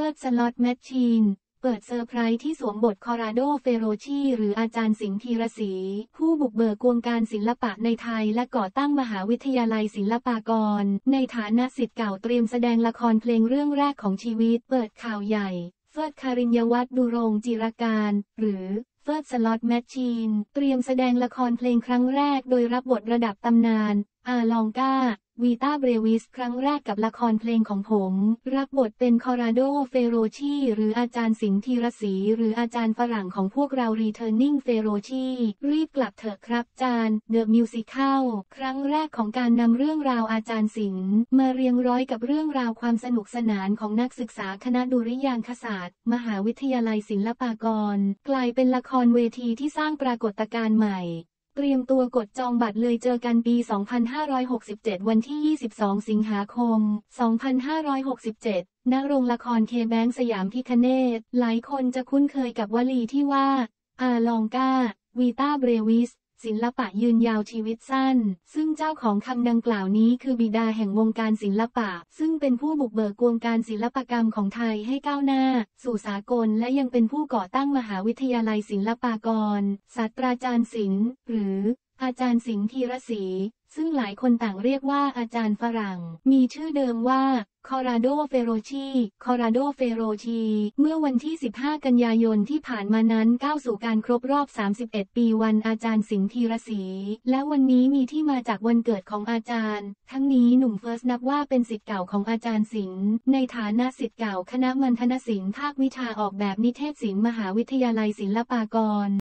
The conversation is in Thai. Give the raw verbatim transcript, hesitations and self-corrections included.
ร์สสล็อตแมชชีนเปิดเซอร์ไพรส์ที่สวมบทคอราโดเฟโรชีหรืออาจารย์สิงห์ธีรศรีผู้บุกเบิกวงการศิลปะในไทยและก่อตั้งมหาวิทยาลัยศิลปากรในฐานะศิษย์เก่าเตรียมแสดงละครเพลงเรื่องแรกของชีวิตเปิดข่าวใหญ่เฟิร์สคาริญญวัฒน์ดุรงค์จิรการหรือเฟิร์สสล็อตแมชชีนเตรียมแสดงละครเพลงครั้งแรกโดยรับบทระดับตำนานอาลองกาวีตาเบรวิสครั้งแรกกับละครเพลงของผมรับบทเป็นคอราโดเฟโรชีหรืออาจารย์สิงห์ธีรศรีหรืออาจารย์ฝรั่งของพวกเรา Returning เฟโรชีรีบกลับเถอะครับจานเดอะมิวสิคัลครั้งแรกของการนำเรื่องราวอาจารย์สิงห์มาเรียงร้อยกับเรื่องราวความสนุกสนานของนักศึกษาคณะดุริยางคศาสตร์มหาวิทยาลัยศิลปากรกลายเป็นละครเวทีที่สร้างปรากฏการณ์ใหม่เตรียมตัวกดจองบัตรเลยเจอกันปี สองพันห้าร้อยหกสิบเจ็ด วันที่ ยี่สิบสอง สิงหาคม สองพันห้าร้อยหกสิบเจ็ด ณ โรงละครเคแบงค์สยามพิคเนศหลายคนจะคุ้นเคยกับวลีที่ว่าอาลองกาวีตาเบรวิสศิลปะยืนยาวชีวิตสั้นซึ่งเจ้าของคำดังกล่าวนี้คือบิดาแห่งวงการศิลปะซึ่งเป็นผู้บุกเบิกวงการศิลปกรรมของไทยให้ก้าวหน้าสู่สากลและยังเป็นผู้ก่อตั้งมหาวิทยาลัยศิลปากรศาสตราจารย์สิงห์หรืออาจารย์สิงห์ธีรศรีซึ่งหลายคนต่างเรียกว่าอาจารย์ฝรั่งมีชื่อเดิมว่าคอราโดเฟโรชีคอราโดเฟโรชีเมื่อวันที่ สิบห้า กันยายนที่ผ่านมานั้นก้าวสู่การครบรอบ สามสิบเอ็ด ปีวันอาจารย์สิงห์ธีรศรีและวันนี้มีที่มาจากวันเกิดของอาจารย์ทั้งนี้หนุ่มเฟิร์สนับว่าเป็นศิษย์เก่าของอาจารย์สิงห์ในฐานะศิษย์เก่าคณะมัณฑนศิลป์ภาควิชาออกแบบนิเทศศิลป์มหาวิทยาลัยศิลปากร